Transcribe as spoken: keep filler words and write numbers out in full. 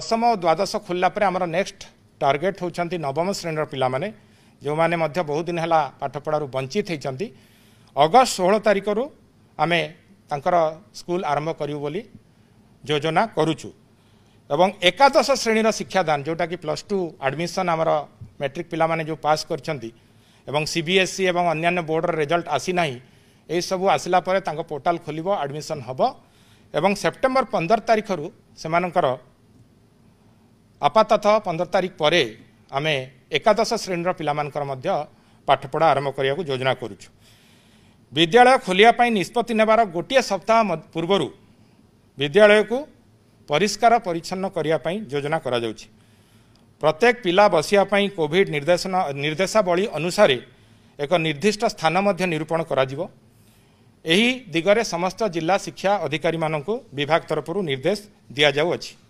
दशम और द्वादश खोलला पर आमर नेक्स्ट टार्गेट होती नवम श्रेणी पिला माने जो माने मध्य बहुत दिन है पाठपढ़ारू वंचित होती अगस्त षोह तारिख रु आमे तांकर स्कूल आरंभ करूँ बोली योजना करुचु एवं एकादश श्रेणीर शिक्षादान जोटा कि प्लस टू एडमिशन आमर मैट्रिक पिला माने जो पास करछंती एवं सीबीएसई एवं अन्यान्य बोर्डर रिजल्ट आसी नाही ए सबु आसिला परे तांको पोर्टाल खोलिबो एडमिशन हबो एवं सेप्टेम्बर पंद्रह तारिख रु सेमानकर आपाततः पंद्रह तारिख पर आम एकादश श्रेणीर पिलामानकर मध्य पाठपढ़ा आरंभ करने को योजना करुचु। विद्यालय खोलिया निष्पत्ति नेबार गोटे सप्ताह पूर्वर विद्यालय को परिष्कार परिच्छन्न करने योजना करा जाउछि। प्रत्येक पिला बसियापाई कोविड निर्देशन निर्देशावली अनुसार एक निर्दिष्ट स्थान मध्य निरूपण करा जिवो। एही दिगरे समस्त जिला शिक्षा अधिकारी मानक विभाग तरफ निर्देश दिया जाउछि।